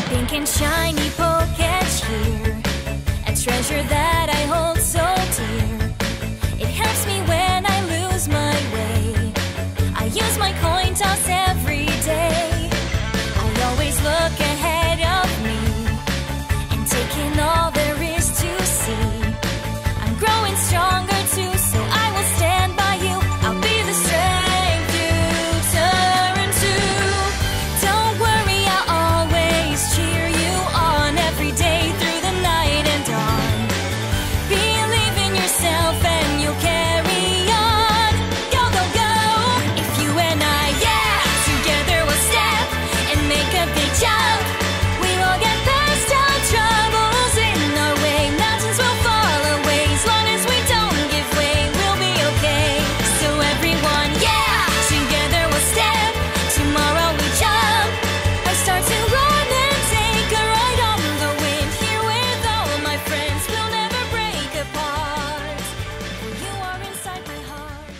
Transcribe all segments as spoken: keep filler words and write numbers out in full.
Pink and shiny pockets here, a treasure that I hold so dear. It helps me when I lose my way. I use my coin toss every day. I always look ahead of me and take in all there is to see. I'm growing stronger too, so I will stand by you. I'll be the strength you turn to. Don't worry, I'll always cheer you on every day through the night and dawn. Believe in yourself and you'll carry on. Go, go, go! If you and I, yeah, together we'll step and make a big jump. We will get past our troubles in our way. Mountains will fall away. As long as we don't give way, we'll be okay. So everyone, yeah, together we'll step. Tomorrow we jump. I start to run and take a ride on the wind. Here with all my friends, we'll never break apart. For you are inside my heart.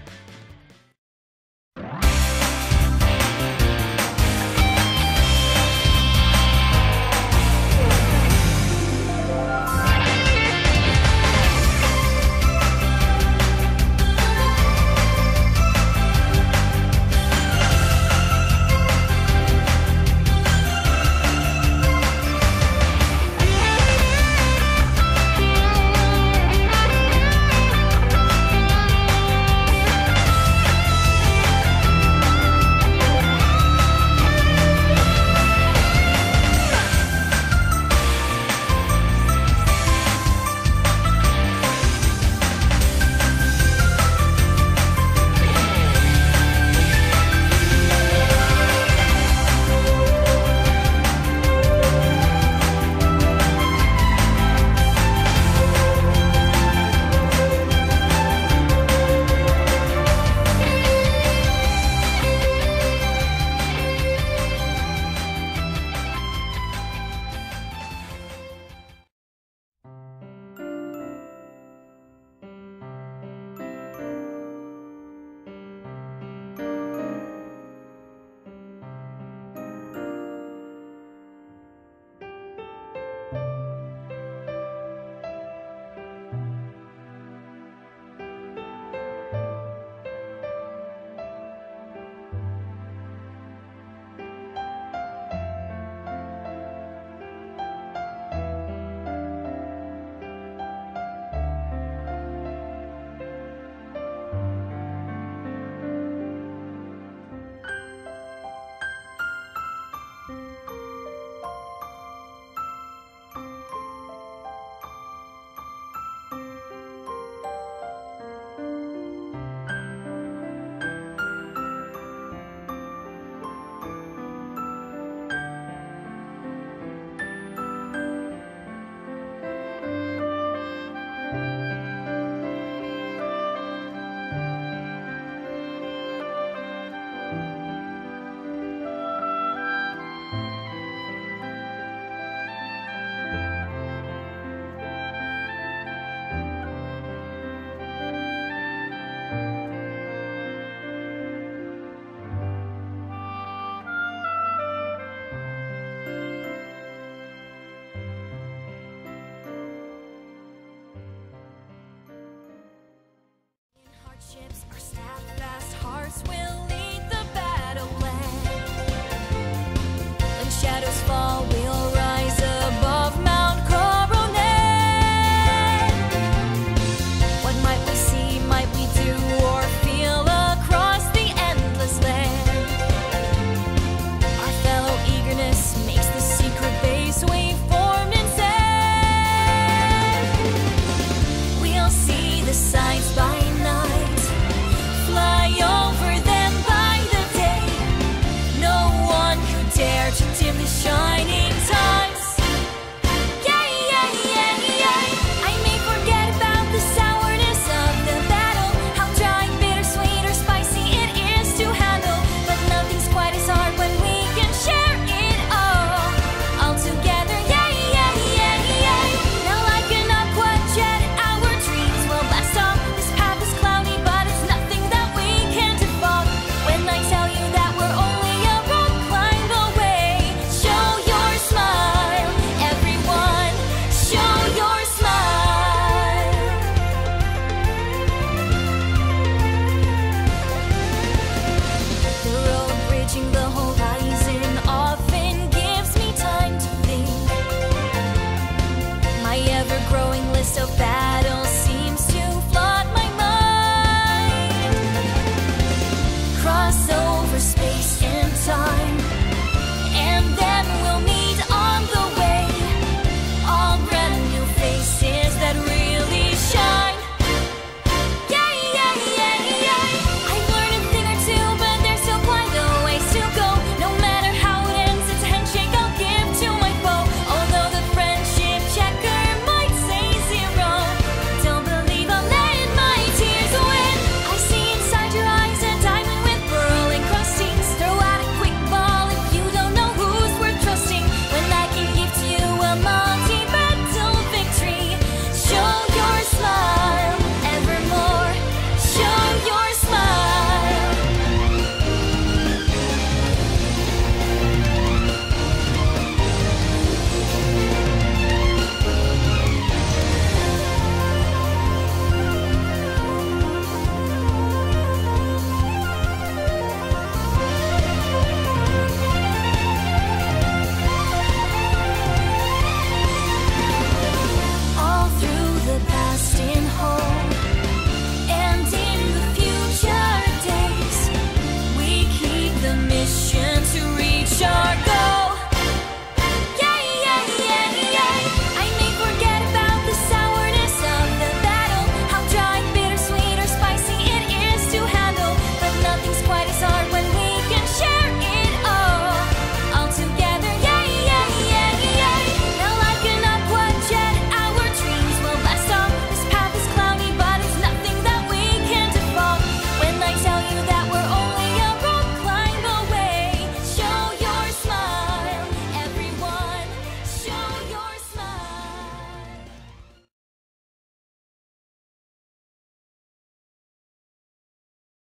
Hardships, our steadfast hearts will lead the battle plan. When shadows fall, we'll rise above Mount Coronet. What might we see, might we do, or feel across the endless land? Our fellow eagerness makes the secret base we formed and set. We'll see the sights by night, fly over them by the day. No one could dare to dim the shine